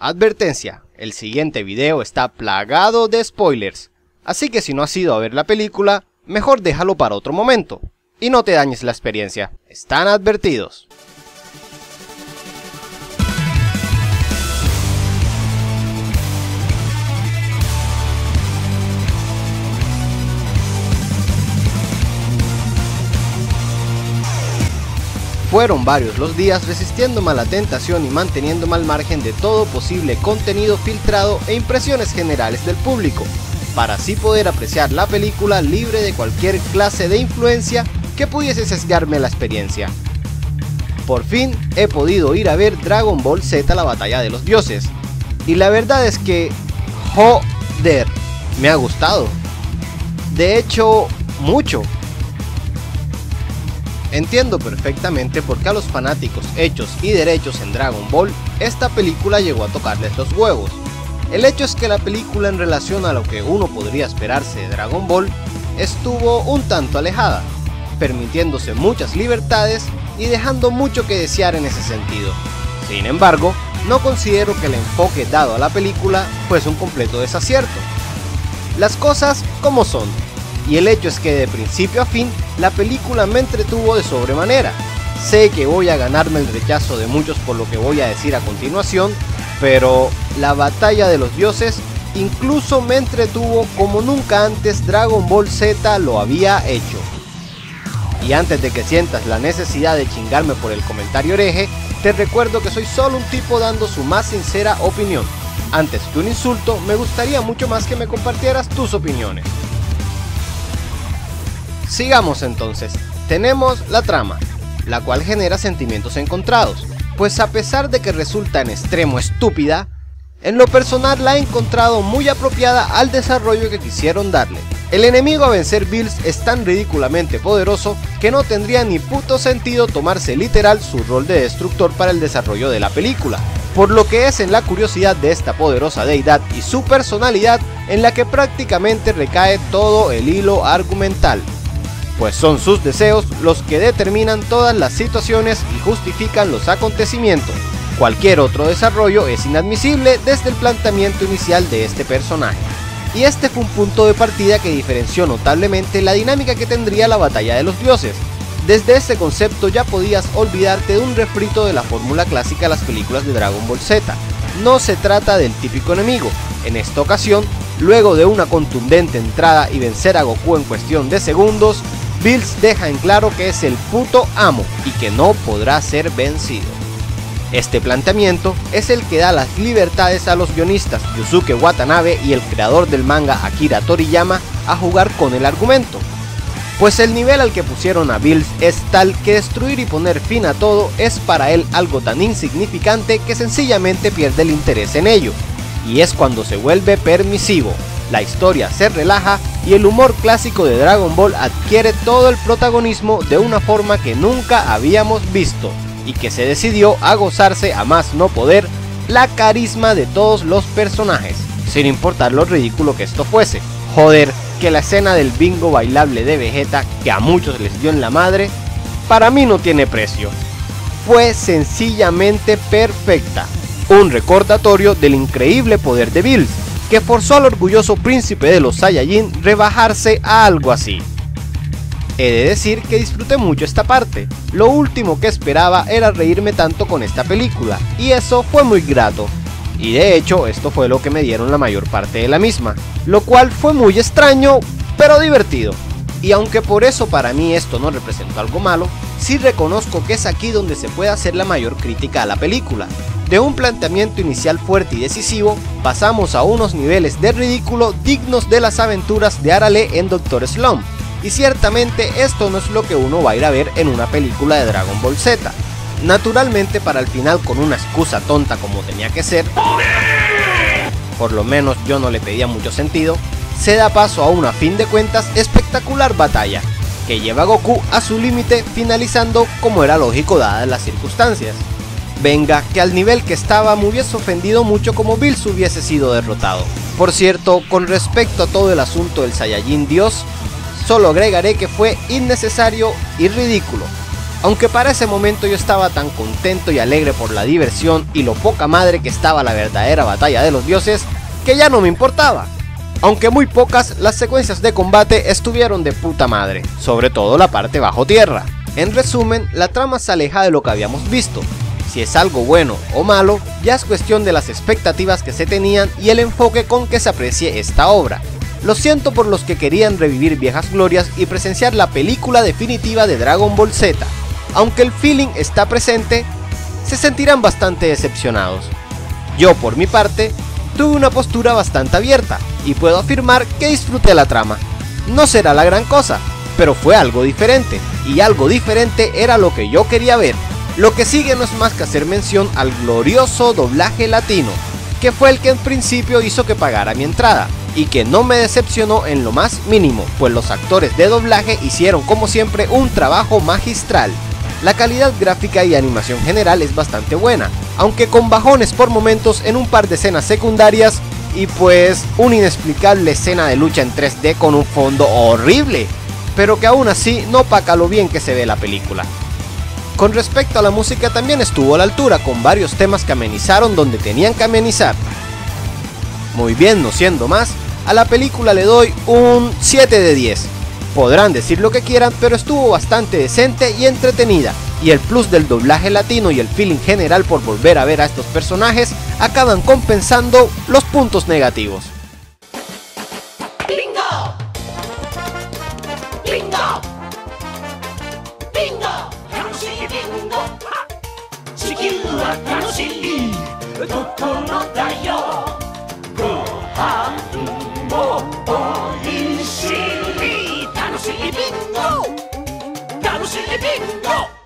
Advertencia, el siguiente video está plagado de spoilers, así que si no has ido a ver la película, mejor déjalo para otro momento, y no te dañes la experiencia, están advertidos. Fueron varios los días resistiéndome a la tentación y manteniéndome al margen de todo posible contenido filtrado e impresiones generales del público, para así poder apreciar la película libre de cualquier clase de influencia que pudiese sesgarme la experiencia. Por fin he podido ir a ver Dragon Ball Z: La Batalla de los Dioses, y la verdad es que, joder, me ha gustado. De hecho, mucho. Entiendo perfectamente por qué a los fanáticos hechos y derechos en Dragon Ball, esta película llegó a tocarles los huevos. El hecho es que la película, en relación a lo que uno podría esperarse de Dragon Ball, estuvo un tanto alejada, permitiéndose muchas libertades y dejando mucho que desear en ese sentido. Sin embargo, no considero que el enfoque dado a la película fuese un completo desacierto. Las cosas como son. Y el hecho es que de principio a fin, la película me entretuvo de sobremanera. Sé que voy a ganarme el rechazo de muchos por lo que voy a decir a continuación, pero la Batalla de los Dioses incluso me entretuvo como nunca antes Dragon Ball Z lo había hecho. Y antes de que sientas la necesidad de chingarme por el comentario hereje, te recuerdo que soy solo un tipo dando su más sincera opinión. Antes que un insulto, me gustaría mucho más que me compartieras tus opiniones. Sigamos entonces. Tenemos la trama, la cual genera sentimientos encontrados, pues a pesar de que resulta en extremo estúpida, en lo personal la he encontrado muy apropiada al desarrollo que quisieron darle. El enemigo a vencer, Bills, es tan ridículamente poderoso que no tendría ni puto sentido tomarse literal su rol de destructor para el desarrollo de la película, por lo que es en la curiosidad de esta poderosa deidad y su personalidad en la que prácticamente recae todo el hilo argumental, pues son sus deseos los que determinan todas las situaciones y justifican los acontecimientos. Cualquier otro desarrollo es inadmisible desde el planteamiento inicial de este personaje. Y este fue un punto de partida que diferenció notablemente la dinámica que tendría la Batalla de los Dioses. Desde este concepto ya podías olvidarte de un refrito de la fórmula clásica de las películas de Dragon Ball Z. No se trata del típico enemigo. En esta ocasión, luego de una contundente entrada y vencer a Goku en cuestión de segundos, Bills deja en claro que es el puto amo y que no podrá ser vencido. Este planteamiento es el que da las libertades a los guionistas Yusuke Watanabe y el creador del manga Akira Toriyama a jugar con el argumento, pues el nivel al que pusieron a Bills es tal que destruir y poner fin a todo es para él algo tan insignificante que sencillamente pierde el interés en ello, y es cuando se vuelve permisivo. La historia se relaja y el humor clásico de Dragon Ball adquiere todo el protagonismo de una forma que nunca habíamos visto y que se decidió a gozarse a más no poder la carisma de todos los personajes, sin importar lo ridículo que esto fuese. Joder, que la escena del bingo bailable de Vegeta, que a muchos les dio en la madre, para mí no tiene precio. Fue sencillamente perfecta, un recordatorio del increíble poder de Bills, que forzó al orgulloso príncipe de los Saiyajin rebajarse a algo así. He de decir que disfruté mucho esta parte. Lo último que esperaba era reírme tanto con esta película, y eso fue muy grato. Y de hecho, esto fue lo que me dieron la mayor parte de la misma, lo cual fue muy extraño, pero divertido. Y aunque por eso para mí esto no representó algo malo, sí reconozco que es aquí donde se puede hacer la mayor crítica a la película. De un planteamiento inicial fuerte y decisivo, pasamos a unos niveles de ridículo dignos de las aventuras de Arale en Dr. Slump. Y ciertamente esto no es lo que uno va a ir a ver en una película de Dragon Ball Z. Naturalmente, para el final, con una excusa tonta como tenía que ser, por lo menos yo no le pedía mucho sentido, se da paso a una, a fin de cuentas, espectacular batalla, que lleva a Goku a su límite, finalizando como era lógico dadas las circunstancias. Venga, que al nivel que estaba me hubiese ofendido mucho como Bills hubiese sido derrotado. Por cierto, con respecto a todo el asunto del Saiyajin Dios, solo agregaré que fue innecesario y ridículo. aunque para ese momento yo estaba tan contento y alegre por la diversión y lo poca madre que estaba la verdadera batalla de los dioses, que ya no me importaba. Aunque muy pocas, las secuencias de combate estuvieron de puta madre, sobre todo la parte bajo tierra. En resumen, la trama se aleja de lo que habíamos visto. Si es algo bueno o malo, ya es cuestión de las expectativas que se tenían y el enfoque con que se aprecie esta obra. Lo siento por los que querían revivir viejas glorias y presenciar la película definitiva de Dragon Ball Z. Aunque el feeling está presente, se sentirán bastante decepcionados. Yo, por mi parte, tuve una postura bastante abierta y puedo afirmar que disfruté la trama. No será la gran cosa, pero fue algo diferente, y algo diferente era lo que yo quería ver. Lo que sigue no es más que hacer mención al glorioso doblaje latino, que fue el que en principio hizo que pagara mi entrada, y que no me decepcionó en lo más mínimo, pues los actores de doblaje hicieron como siempre un trabajo magistral. La calidad gráfica y animación general es bastante buena, aunque con bajones por momentos en un par de escenas secundarias y pues una inexplicable escena de lucha en 3D con un fondo horrible, pero que aún así no opaca lo bien que se ve la película. Con respecto a la música también estuvo a la altura, con varios temas que amenizaron donde tenían que amenizar. Muy bien, no siendo más, a la película le doy un 7 de 10. Podrán decir lo que quieran, pero estuvo bastante decente y entretenida, y el plus del doblaje latino y el feeling general por volver a ver a estos personajes acaban compensando los puntos negativos. ¡Bingo! ¡Bingo! ¡Bingo! ¡Tanoshii bingo! ¡Chikyū wa tanoshii! ¡Kokoro da yo! ¡Gohan mo oishii! ¡Tanoshii bingo! ¡Tanoshii bingo!